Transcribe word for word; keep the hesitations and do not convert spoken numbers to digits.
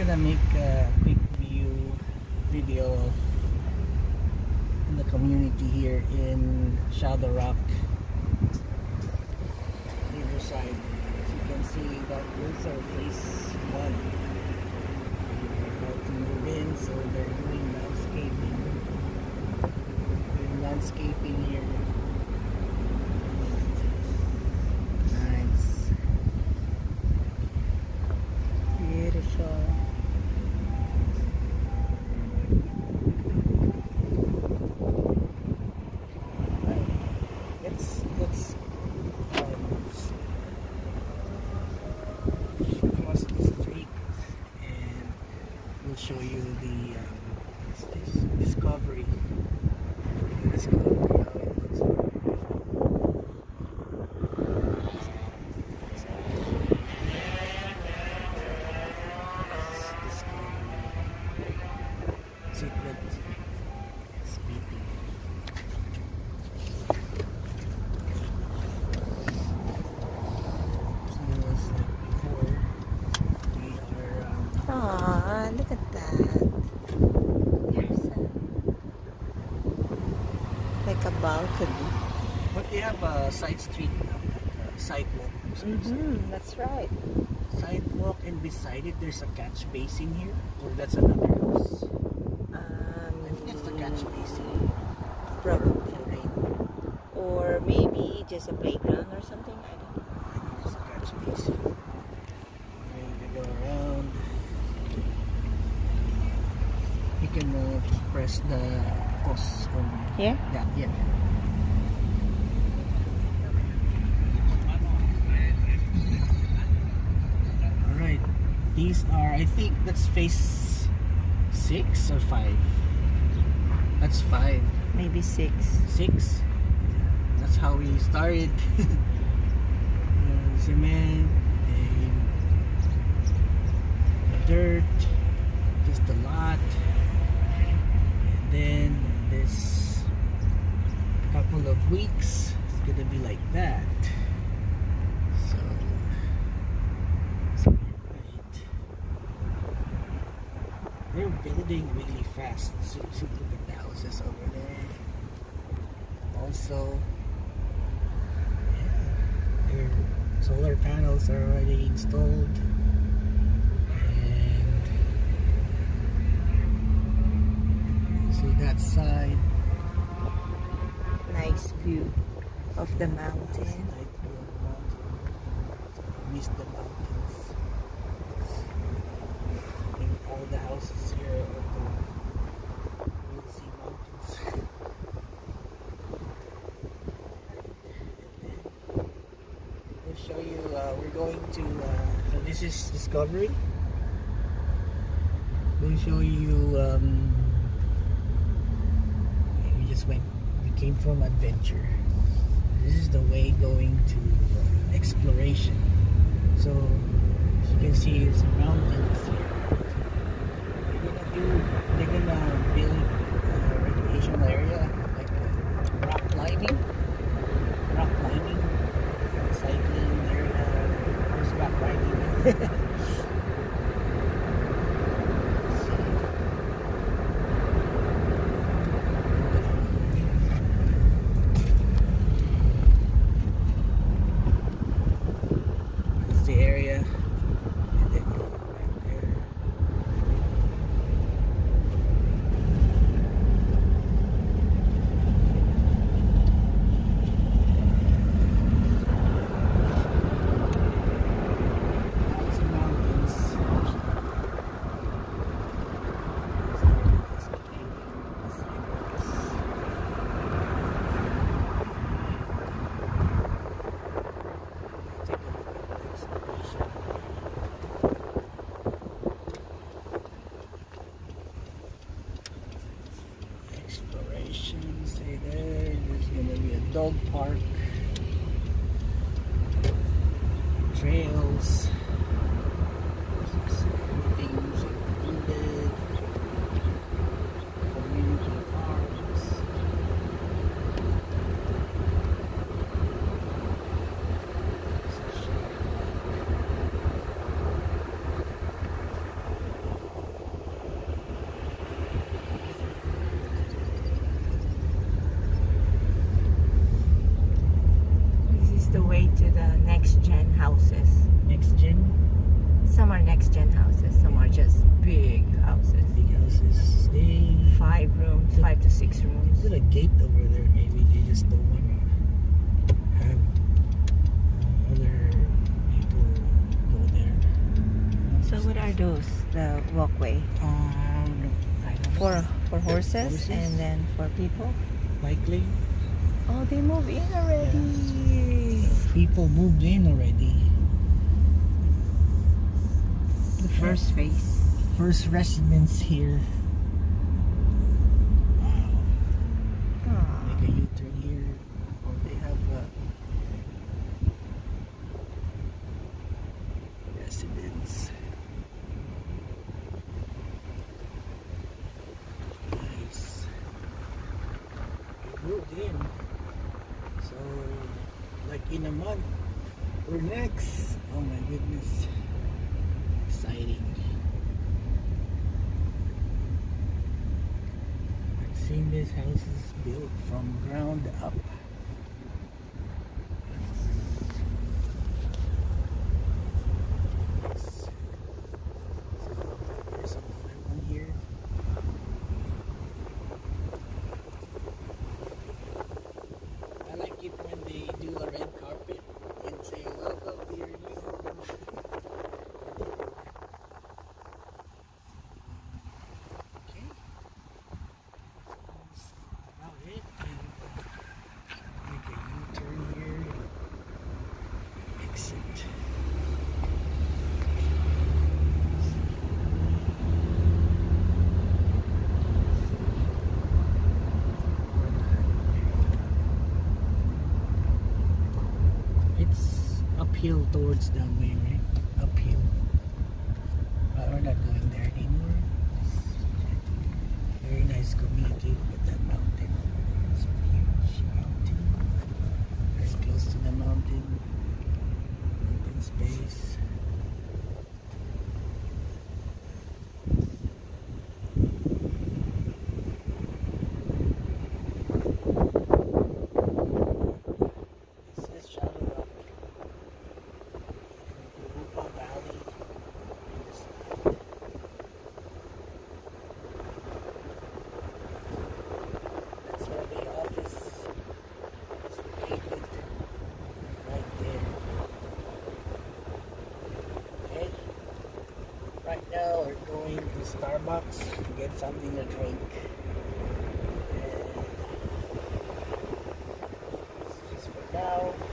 gonna make a quick view video of in the community here in Shadow Rock, Riverside. As you can see, that is our phase one. We're about to move in, so they're doing landscaping. Doing landscaping here. Nice. Beautiful. Let's let's um, cross the street and we'll show you the um, what's this? Discovery. Discovery. How it looks. Secret. It's beeping. So as like before, we are um, Aw, look at that. There's a, like a balcony. but they have a side street now, like a sidewalk. Mm-hmm, that's right. Sidewalk, and beside it there's a catch basin here, or that's another house. Um, I think it's the catch basin. Probably. For rain. Or maybe just a playground or something. I don't know. I think it's a catch basin. And we go around. You can uh, press the pause on. Here? Yeah, yeah. Alright. These are, I think that's phase six or five. That's five. Maybe six. Six. That's how we started. uh, cement and dirt, just a lot, and then this couple of weeks it's gonna be like that. So, so right. They're building really fast. So, so look at the houses over there. Also, yeah, their solar panels are already installed, and see that side. Nice view of the mountain. Night view of the mountain. Miss the mountains. And all the houses here are the we'll see mountains. We'll show you, uh, we're going to, uh, so this is Discovery. We'll show you, um, we just went, we came from Adventure. This is the way going to uh, Exploration. So, as you can see, it's mountains here. They're gonna do, they're gonna build a recreational area, like a rock climbing, rock climbing. Cycling area, horseback riding. That's the area, and then go back there. Exploration, say there. There's gonna be a dog park, trails, things included, community parks. gate over there. Maybe they just don't want to have uh, other people go there. So what are those? The walkway Um, I don't know. for for horses, Horses? and then for people. Likely. Oh, they move in already. People moved in already. The first phase. First residents here. Wow. Aw. Make a U-turn here. Or they have uh, residents. Nice. We moved in. So, like in a month, we're next. Oh my goodness. Exciting. I've seen this house is built from ground up. Yes. There's another one here. I like it when they do a red carpet and say, welcome to your new home. Okay. That's about it. And make a U-turn here. Exit. It's uphill towards that way, right? Uphill. But we're not going there anymore. Very nice community. Look at that mountain over there. It's a huge mountain. Very close to the mountain. Open space. This is Shadow Rock. Upa Valley. That's where the office is located. Right there. Okay. Right now we're going to Starbucks to get something to drink. And this is just for now.